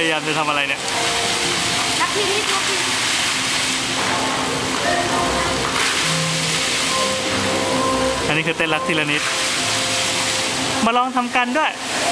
ยายามจะทำอะไรเนี่ยนักทีนี้นักทีอันนี้คือเต้นรักทีละนิดมาลองทำกันด้วย